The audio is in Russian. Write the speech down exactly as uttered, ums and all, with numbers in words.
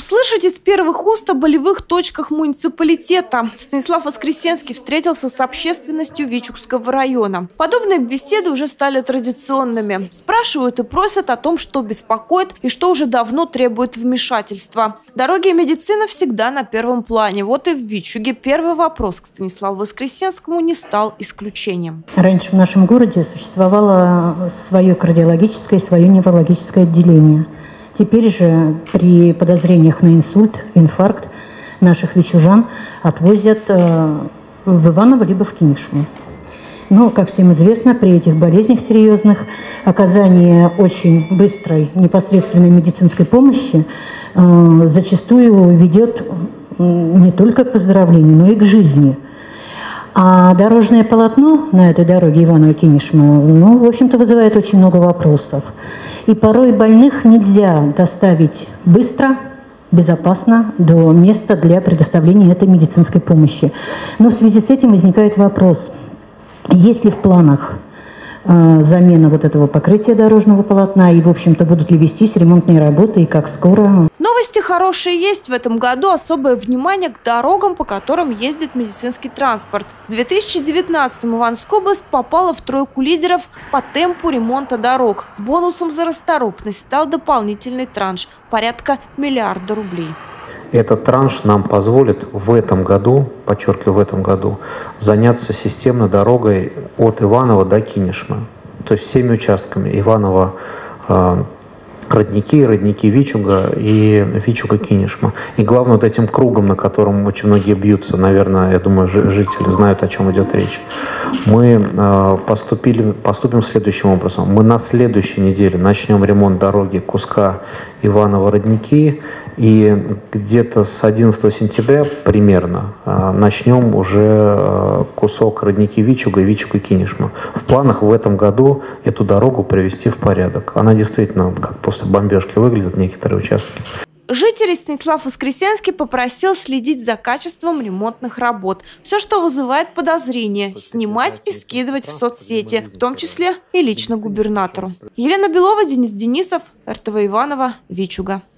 Услышать из первых уст о болевых точках муниципалитета. Станислав Воскресенский встретился с общественностью Вичугского района. Подобные беседы уже стали традиционными. Спрашивают и просят о том, что беспокоит и что уже давно требует вмешательства. Дороги и медицина всегда на первом плане. Вот и в Вичуге первый вопрос к Станиславу Воскресенскому не стал исключением. Раньше в нашем городе существовало свое кардиологическое и свое неврологическое отделение. Теперь же при подозрениях на инсульт, инфаркт наших вичужан отвозят э, в Иваново либо в Кинешму. Но, как всем известно, при этих болезнях серьезных оказание очень быстрой непосредственной медицинской помощи э, зачастую ведет не только к выздоровлению, но и к жизни. А дорожное полотно на этой дороге Иваново-Кинешма, ну, в общем-то, вызывает очень много вопросов. И порой больных нельзя доставить быстро, безопасно до места для предоставления этой медицинской помощи. Но в связи с этим возникает вопрос, есть ли в планах э, замена вот этого покрытия дорожного полотна и, в общем-то, будут ли вестись ремонтные работы и как скоро? Новости хорошие есть. В этом году особое внимание к дорогам, по которым ездит медицинский транспорт. В две тысячи девятнадцатом Ивановская область попала в тройку лидеров по темпу ремонта дорог. Бонусом за расторопность стал дополнительный транш – порядка миллиарда рублей. Этот транш нам позволит в этом году, подчеркиваю, в этом году, заняться системной дорогой от Иванова до Кинешмы. То есть всеми участками Иванова, э, Родники, Родники Вичуга и Вичуга Кинешма. И главное, вот этим кругом, на котором очень многие бьются, наверное, я думаю, жители знают, о чем идет речь. Мы э, поступили, поступим следующим образом. Мы на следующей неделе начнем ремонт дороги куска Иваново-Родники, и где-то с одиннадцатого сентября примерно э, начнем уже э, кусок Родники-Вичуга и Вичуга-Кинешма. В планах в этом году эту дорогу привести в порядок. Она действительно, как после бомбежки, выглядит некоторые участки. Жителей Станислав Воскресенский попросил следить за качеством ремонтных работ. Все, что вызывает подозрения, снимать и скидывать в соцсети, в том числе и лично губернатору. Елена Белова, Денис Денисов, эр тэ вэ Иваново, Вичуга.